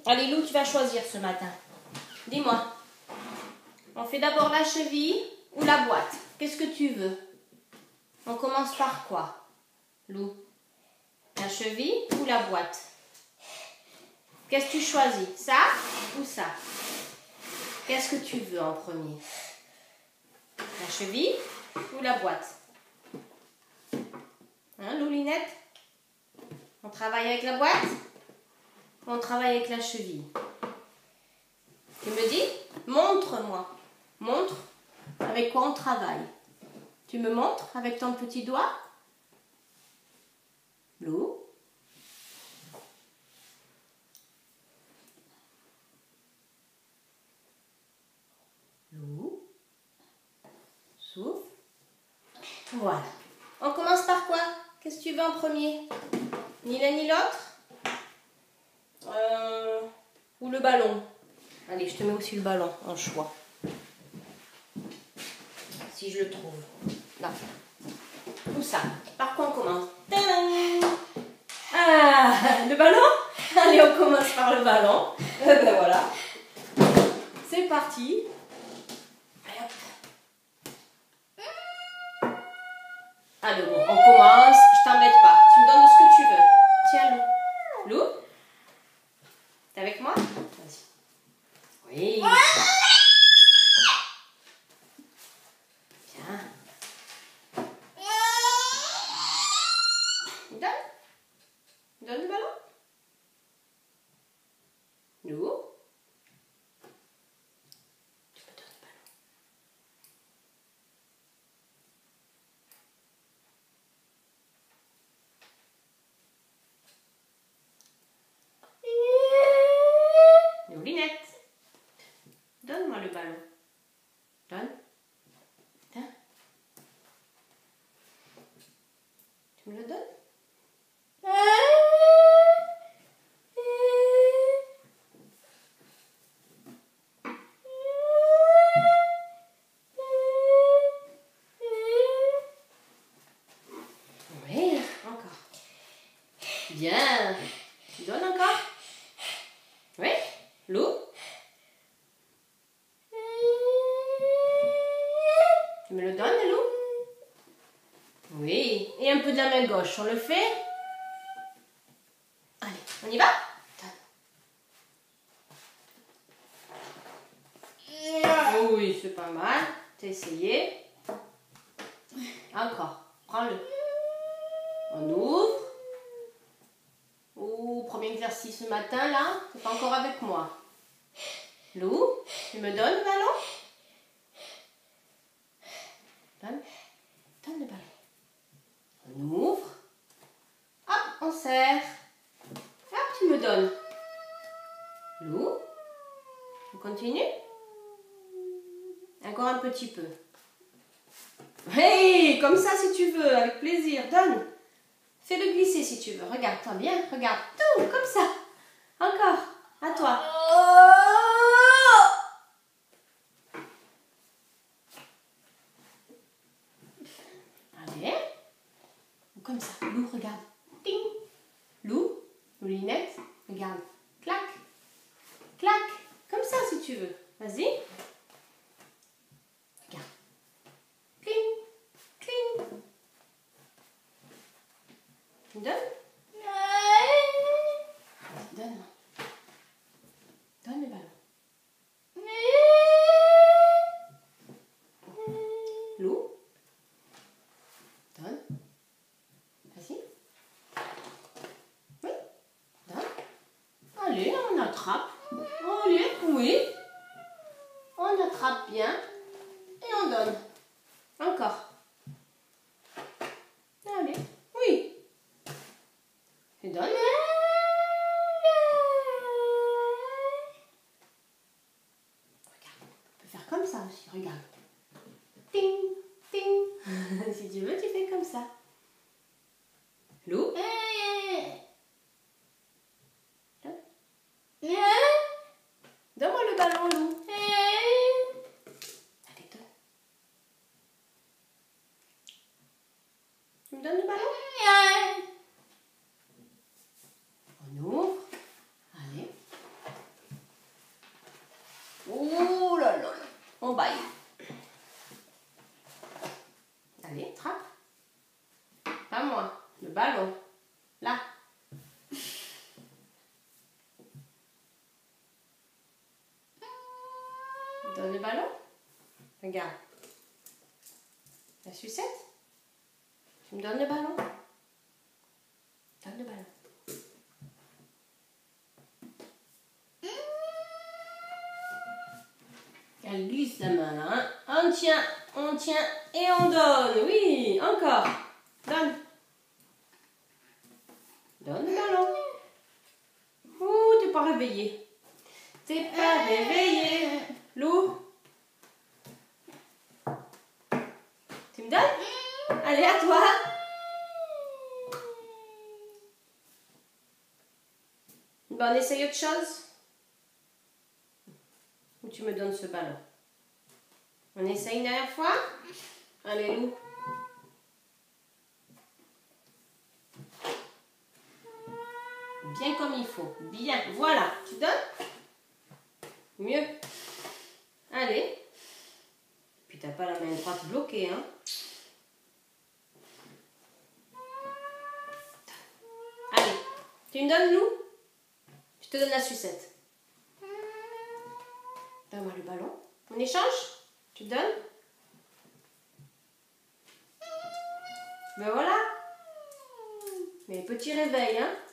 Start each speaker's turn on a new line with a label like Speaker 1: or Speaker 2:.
Speaker 1: Allez, Lou, tu vas choisir ce matin. Dis-moi. On fait d'abord la cheville ou la boîte? Qu'est-ce que tu veux? On commence par quoi, Lou? La cheville ou la boîte? Qu'est-ce que tu choisis? Ça ou ça? Qu'est-ce que tu veux en premier? La cheville ou la boîte? Hein, Loulinette? On travaille avec la boîte? Ou on travaille avec la cheville? Tu me dis? Montre-moi. Montre avec quoi on travaille. Tu me montres avec ton petit doigt? Lou? Lou? Souffle. Voilà. On commence par quoi? Qu'est-ce que tu veux en premier? Ni l'un ni l'autre? Ou le ballon? Allez, je te mets aussi le ballon en choix. Si je le trouve. Là. Ou ça. Par quoi on commence? Tadam! Ah, le ballon? Allez, on commence par le ballon. Ben voilà. C'est parti. Allez, bon, on commence. Je t'embête pas. Tu me donnes ce que tu veux. Tiens, Lou. Lou? T'es avec moi? Vas-y. Oui. Tiens. Donne le ballon. Lou? Tu me donnes le ballon. Loulinette. Donne-moi le ballon. Donne. Tiens. Tu me le donnes? Oui, encore. Bien. Tu donnes encore? Oui? Lou? Tu me le donnes, Lou? Oui. Et un peu de la main gauche. On le fait? Allez, on y va? Oui, c'est pas mal. T'as essayé. Encore. Prends-le. On ouvre. Premier exercice ce matin, là. C'est pas encore avec moi. Lou, tu me donnes le ballon? Donne le ballon. On ouvre. Hop, on serre. Hop, tu me donnes. Lou, on continue? Encore un petit peu. Hey, comme ça si tu veux, avec plaisir. Donne. Fais-le glisser si tu veux. Regarde-toi bien. Regarde. Tout, comme ça. Encore. À toi. Allez. Comme ça. Lou, regarde. Ting. Lou, Loulinette, regarde. Clac. Clac. Comme ça si tu veux. Vas-y. Regarde. Cling. Cling. Tu me donnes? Donne-moi. Donne le ballon. Lou. Donne. Vas-y. Oui. Donne. Allez, on attrape. Allez, oui. On attrape bien. Et on donne. Encore. Allez. Oui. Et donne. Comme ça aussi, regarde. Ting, ting. Si tu veux, tu fais comme ça. Lou. Donne-moi le ballon, Lou. Allez, donne. Tu me donnes le ballon? On ouvre. Allez. On baille. Allez, trappe. Pas moi, le ballon. Là. Donne le ballon. Regarde. La sucette. Tu me donnes le ballon. Donne le ballon. Elle glisse la main là. Hein? On tient et on donne. Oui, encore. Donne. Donne le ballon. Ouh, t'es pas réveillé. T'es pas réveillé. Lou. Tu me donnes? Allez, à toi. Bon, on essaye autre chose. Ou tu me donnes ce ballon? On essaye une dernière fois? Allez, Lou. Bien comme il faut. Bien. Voilà. Tu donnes? Mieux. Allez. Puis t'as pas la main droite bloquée, hein? Allez. Tu me donnes, Lou? Je te donne la sucette. Donne-moi le ballon. On échange? Tu donnes? Ben voilà. Mais petit réveil, hein?